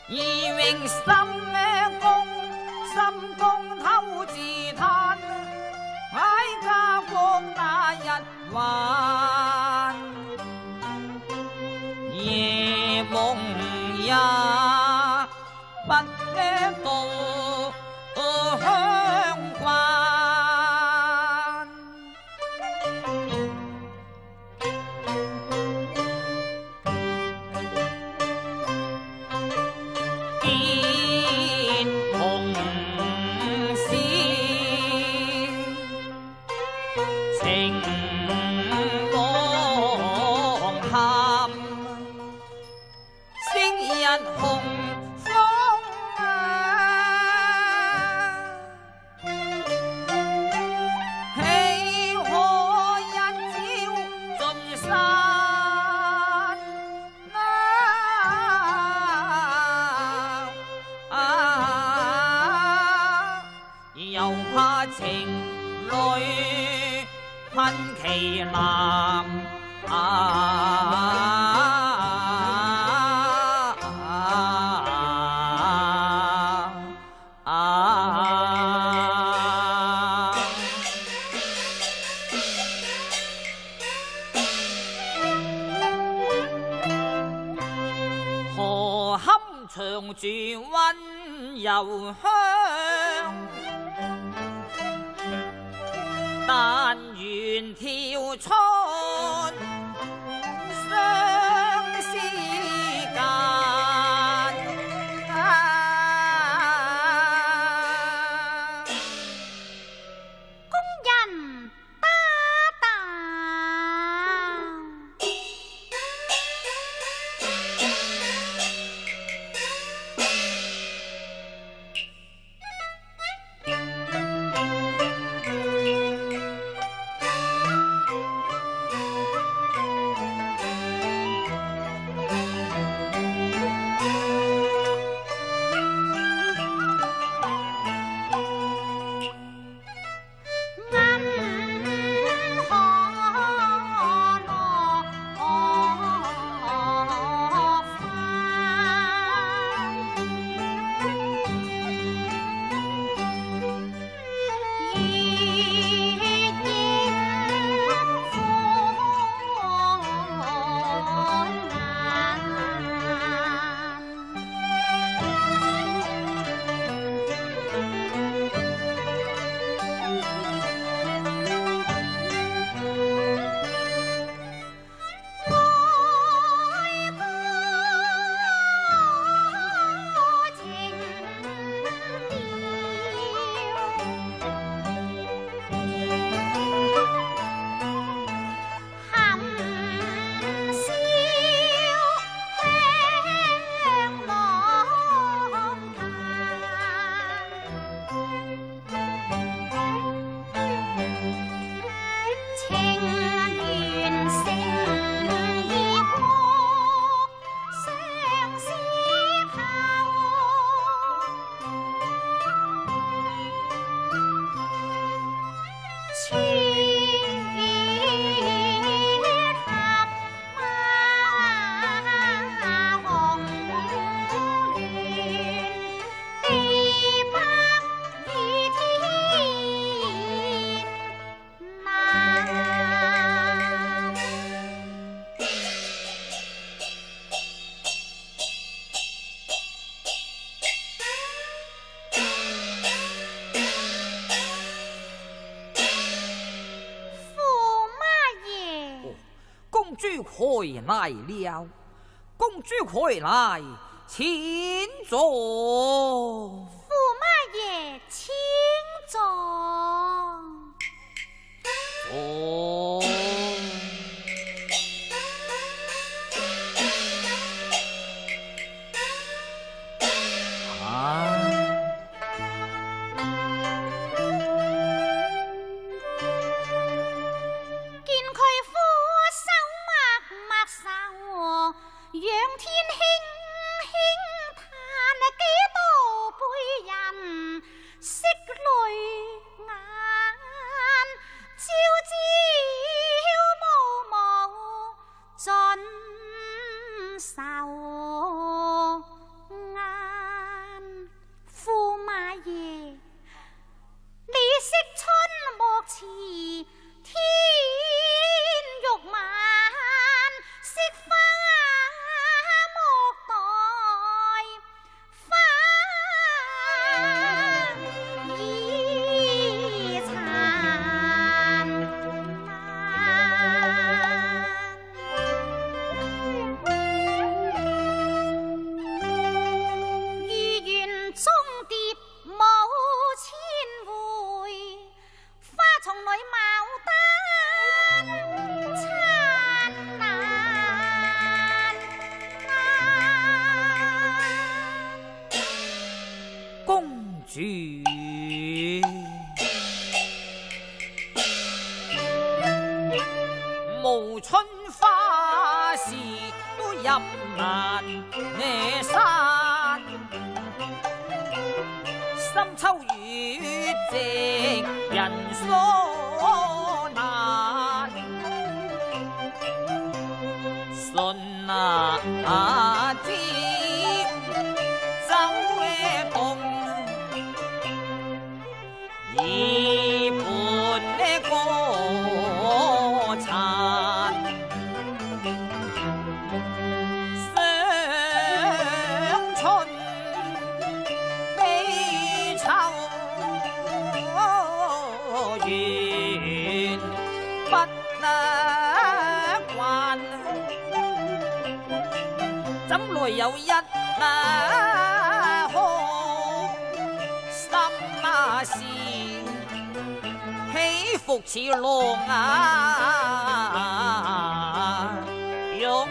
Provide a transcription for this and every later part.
而榮心公偷自嘆，哀家國那日還，夜夢也不到鄉關。情侶困其男何堪長住溫柔鄉，但願跳出相思間， 工人打打， 公主回來了，公主回來，請坐。 驸馬爺，請坐。 坐。 仰天輕輕嘆幾多杯主。無春花事都入難呢山，深秋雨夕人所難。信啊天走嘅動，以伴呢歌殘。想春悲秋緣不能慣，怎來有一好心事，起伏似浪湧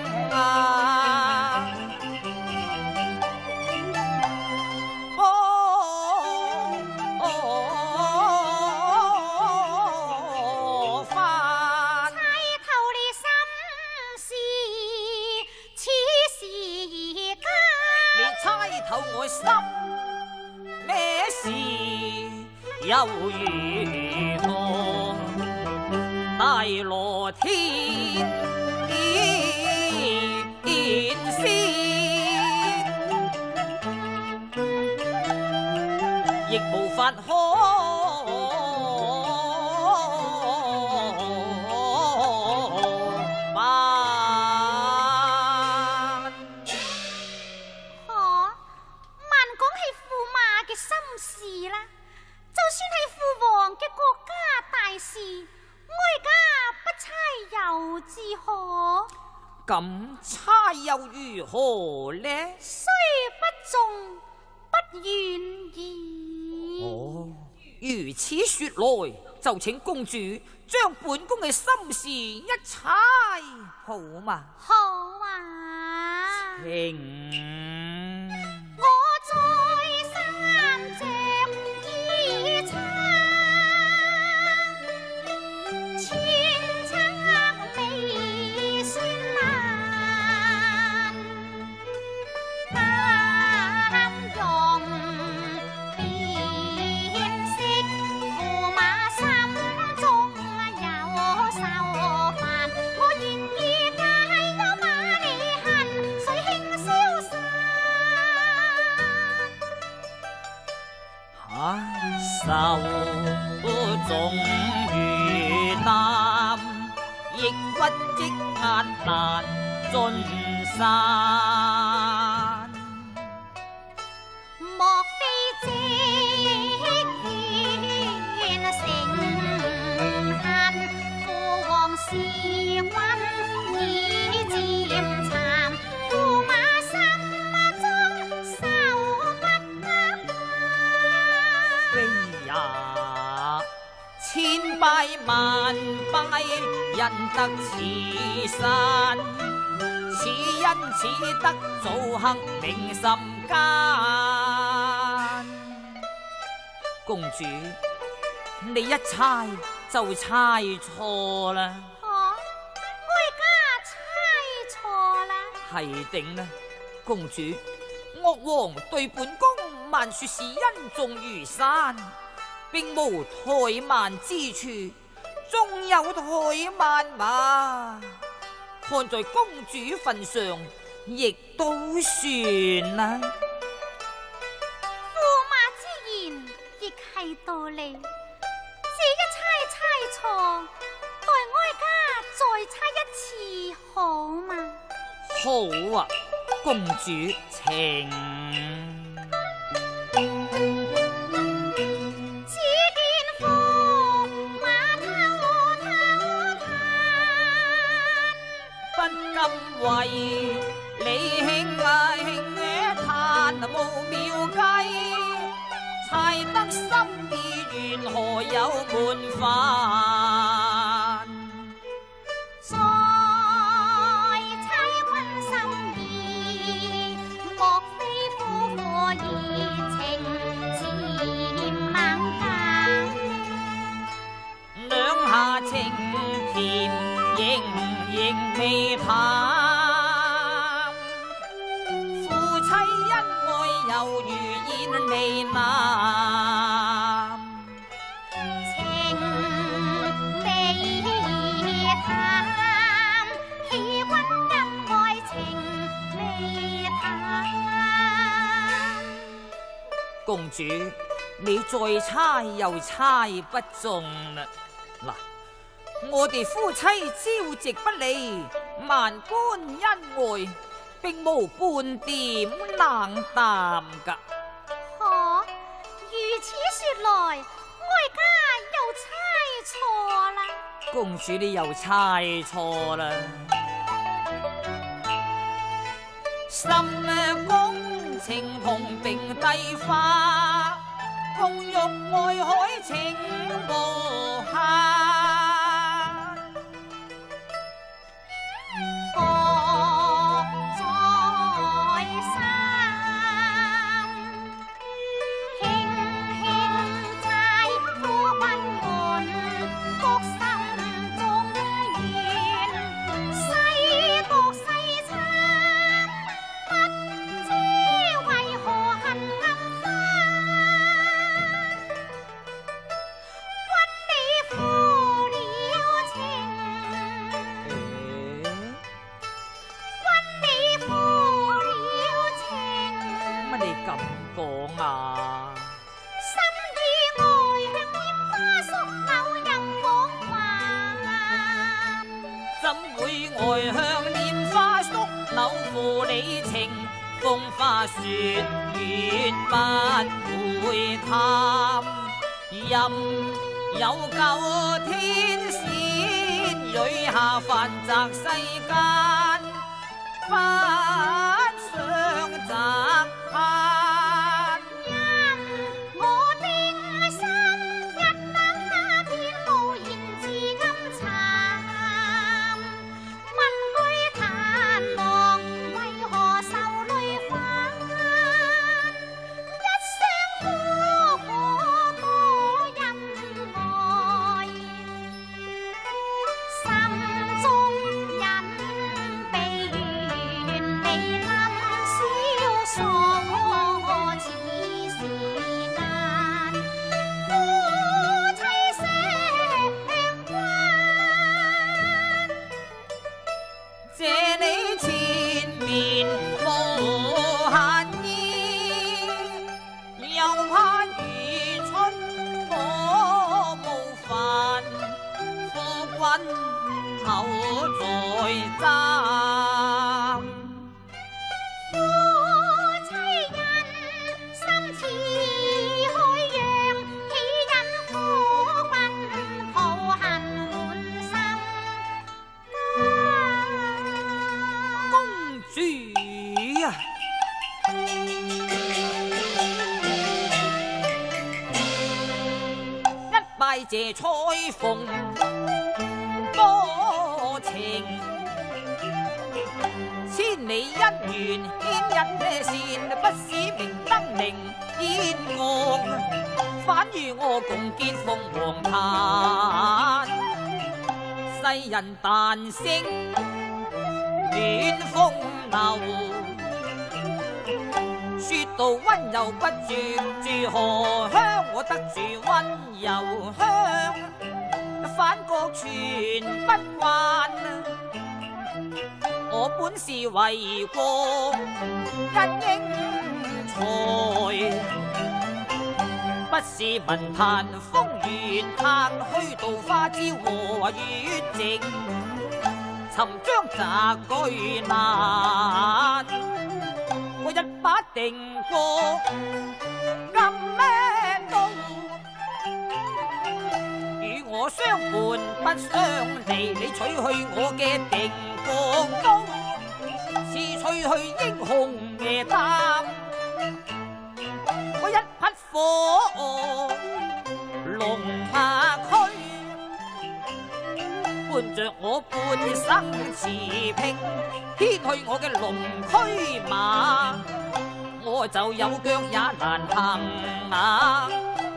翻。 猜透你心事，此時間。 你猜透我心咩事又如何？大羅天仙，亦無法可辦。 慢講係駙馬嘅心事啦，就算係父王嘅國家大事，哀家不猜又自何？ 咁猜又如何呢？ 雖不中，不願意。 哦，如此說來，就請公主將本宮嘅心事一猜，好嘛？ 好啊。 情我再三着衣裳，千層未算難，但用辨識駙馬心中有愁煩，我願意解憂馬離恨，水輕消散。 愁重如擔，抑鬱積壓難盡散。 莫非積怨成恨，父王時運已漸殘，駙馬心中愁不慣。 非也，千拜萬拜，因得此山，此因此得早刻明心間。公主，你一猜就猜錯啦。 哀家猜錯啦。 係定呢？公主，岳王對本宮萬說是恩重如山，並無怠慢之處，縱有怠慢嘛，看在公主份上，亦都算啦。 駙馬之言亦係道理，這一猜錯，待哀家再猜一次好嗎？ 好啊，公主請。 只見駙馬偷偷嘆， 不禁為你兄嘆無妙計，猜得心意緣何有門範？ 再猜君心意，莫非夫婦熱情似美男。 情美淡，喜君因愛情未淡。 公主，你再猜又猜不中啦！嗱，我哋夫妻朝夕不離，萬般恩愛，並無半點冷淡噶。 可如此說來，哀家又猜錯啦。 公主，你又猜錯啦。心公情同並蒂花，共浴愛海情無限。愛向蓮花宿柳負你情，風花雪月不會淡。任有舊天仙蕊下凡擲世間，不想擇盼。口在爭， 夫妻人心似海洋，豈因苦困抱恨滿心。 公主啊！一拜謝彩鳳。千里姻緣牽一線，不使明燈明煙惡，反與我共結鳳凰壇。世人但聲暖風流，說到溫柔不絕住荷香，我得住溫柔香，反覺全不還。我本是為國因英才，不是文壇風月客，虛度花枝和月靜，尋章摘句難。我一把定過暗咩刀，與我相伴不相離，你取去我嘅定過刀，似取去英雄嘅膽。我一匹火龍馬驅，伴着我半生持拼，牽去我嘅龍驅馬，我就有腳也難行啊！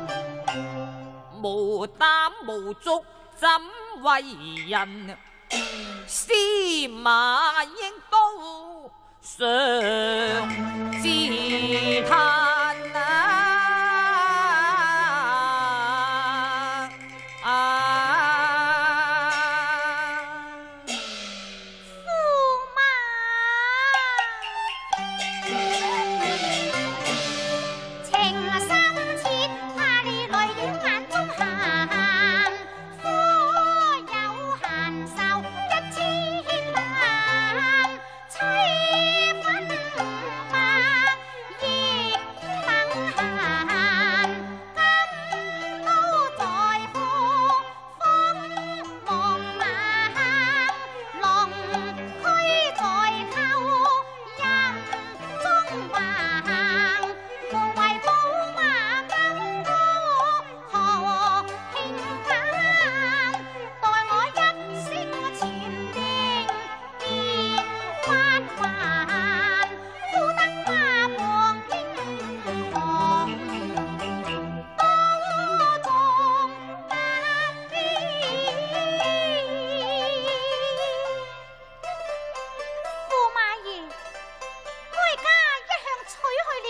無膽無足怎為人？司馬應都上自嘆啊！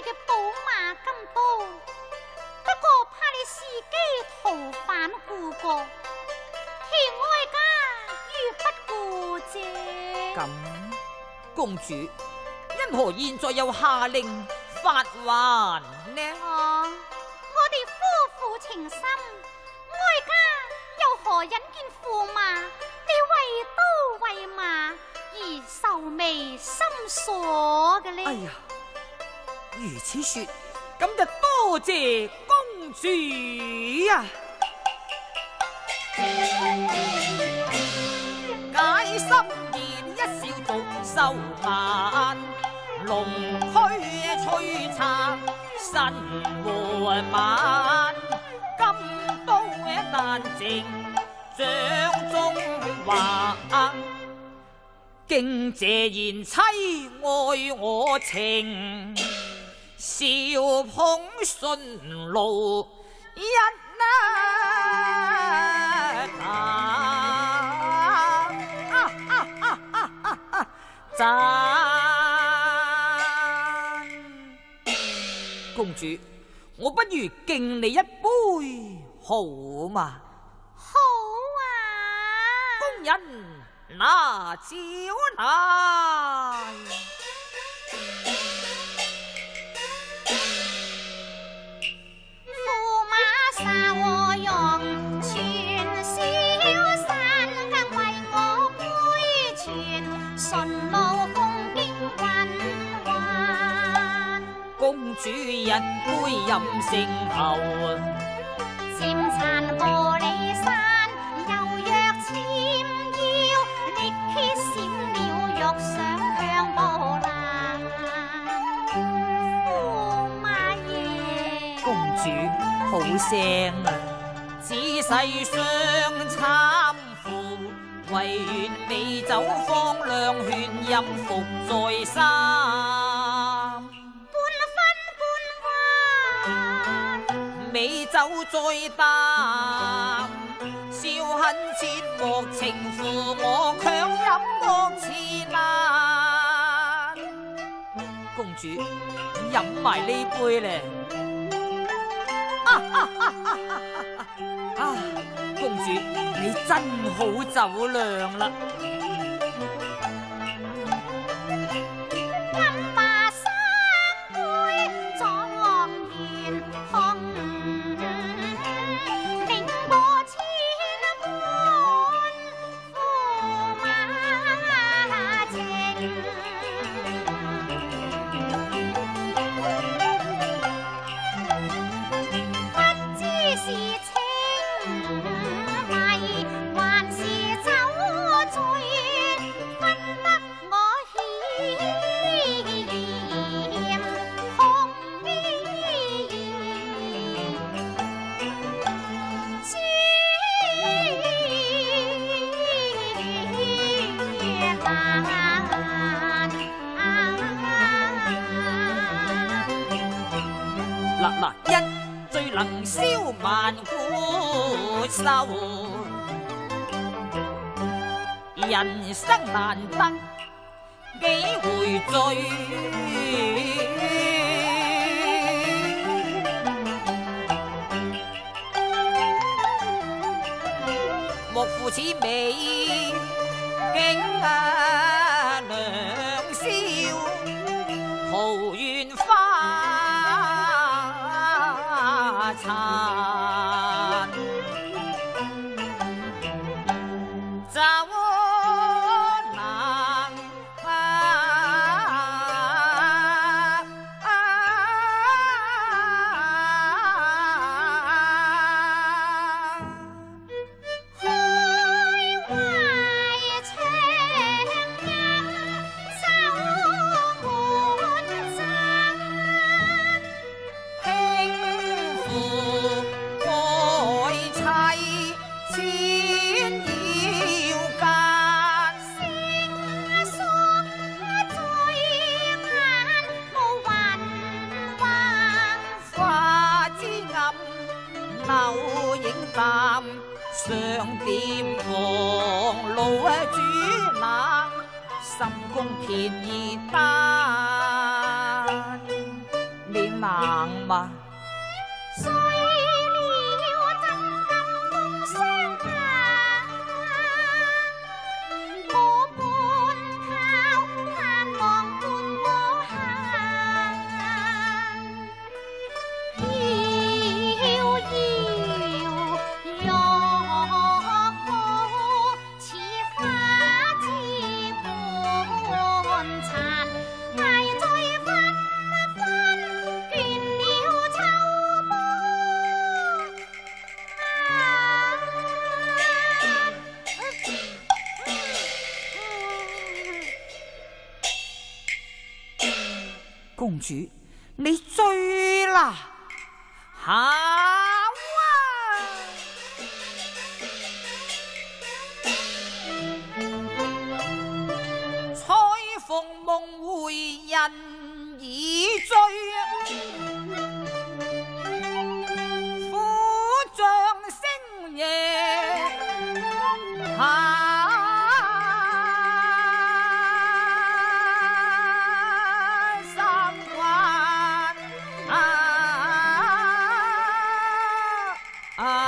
嘅寶馬咁多，不過怕你伺機逃返故國，欠哀家如不顧啫。 咁，公主因何現在又下令發還呢？ 我哋夫婦情深，哀家又何忍見駙馬你為刀為馬而愁眉深鎖嘅呢？ 哎呀，如此說，咁就多謝公主啊！解心弦一笑逐收晚，龍驅催策神和晚，金刀旦正掌中畫，敬謝賢妻愛我情，笑捧順路一讚。公主，我不如敬你一杯，好嘛？ 好啊！ 工人拿酒來。 駙馬殺我用，全小山更為我杯傳，順路風景韻韻。 公主一杯飲勝後， 漸殘玻璃山，柔弱纖腰，力竭閃了玉上強波瀾。駙馬爺， 公主好聲啊！仔細想參賦，唯願美酒芳兩勸音伏在心。美酒再淡，笑恨切莫情負我強飲惡似難。公主飲埋呢杯咧！公主你真好酒量啦！嗱，一最能消萬古愁，人生難得幾回醉，莫負此美景兩宵，桃源花殘，怎能開懷長吟酒滿盞， 輕撫愛妻千腰間， 聲送醉眼無雲橫， 花枝暗柳影淡，上點旁路主冷，心公便宜單。你冷嗎？ 碎了怎敢風霜下，我半靠盼望伴我行，遙遙玉壺似花枝般殘，捱在分倦了秋波公主，你醉啦！好啊！彩鳳夢回人已醉，苦將星夜三關。